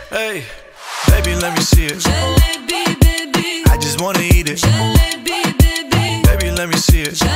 Hey, baby, let me see it. Jalebi, baby. I just wanna eat it. Jalebi, baby. Baby, let me see it.